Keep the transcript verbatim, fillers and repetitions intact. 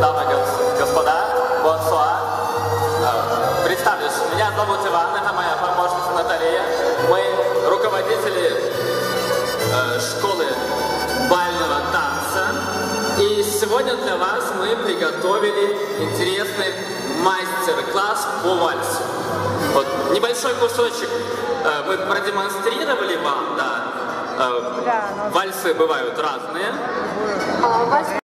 дамы и господа, бонсуа. Представлюсь, меня зовут Иван, это моя помощница Наталья. Мы руководители э, школы бального танца. И сегодня для вас мы приготовили интересный мастер-класс по вальсу. Вот небольшой кусочек э, мы продемонстрировали вам, да. Э, вальсы бывают разные.